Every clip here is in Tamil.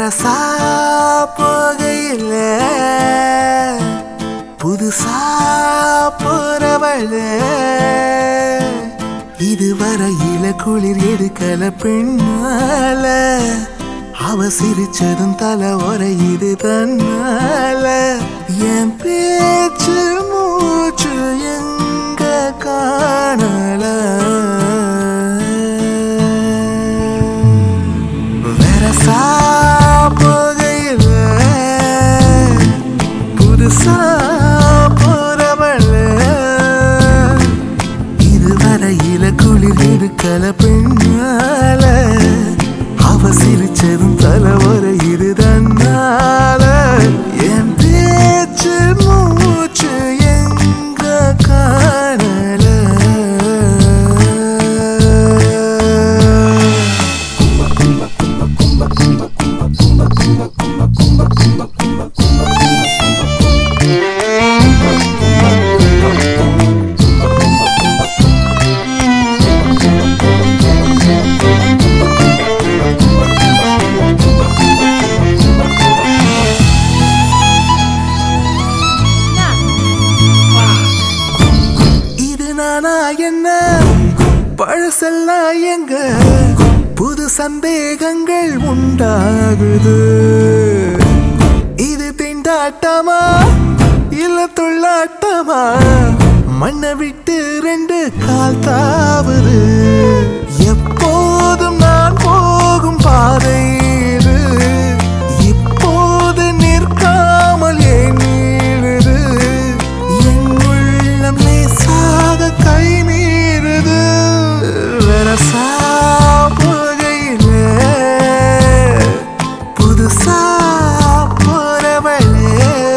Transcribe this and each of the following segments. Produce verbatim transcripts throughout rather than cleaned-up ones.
Verasa Pogayile puthussa poravale Ithu varayila kulir edukkala pennaala ava sirichathum thala oraiyuthu thannaala en pechu moochu enka kaanala Verasa Pogayile puthussa poravale Ithu varayila kulir edukkala pennaala ava sirichathum thala oraiyuthu thannaala en pechu moochu enka kaanala naana enna pazhasellam enka புது சந்தேகங்கள் உண்டாகுது இது திண்டாட்டமா இல்ல துள்ளாட்டமா மண்ணை விட்டு ரெண்டு கால் தாவுது எப்போதும் நான் போகும் பாதை இது இப்போது நிற்காமல் ஏன் நீடுது என் உள்ளம் லேசாக கை மீறுது Verasa Pogayile puthussa poravale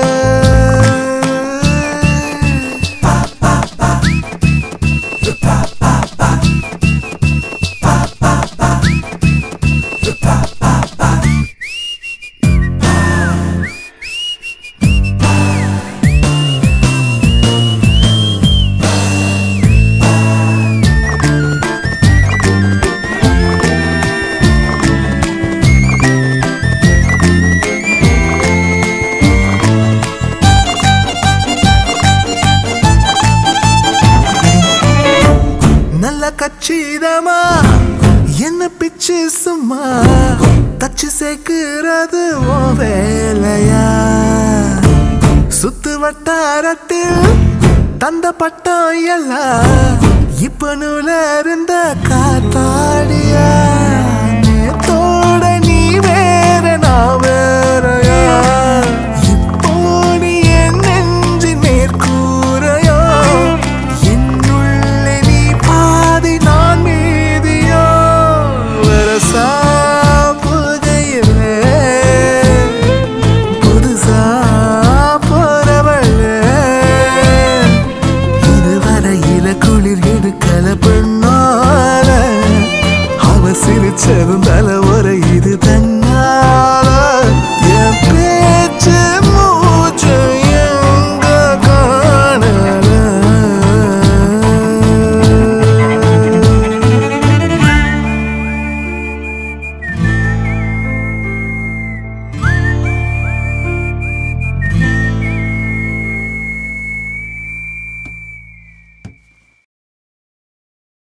pa pa pa pa pa pa pa pa pa pa pa pa நல்ல கச்சிதமா என்ன பிச்சு சும்மா தச்சு சேர்க்கிறது ஓ வேலையா சுத்து வட்டாரத்தில் தந்த பட்டம் எல்லாம் இப்ப நூல இருந்த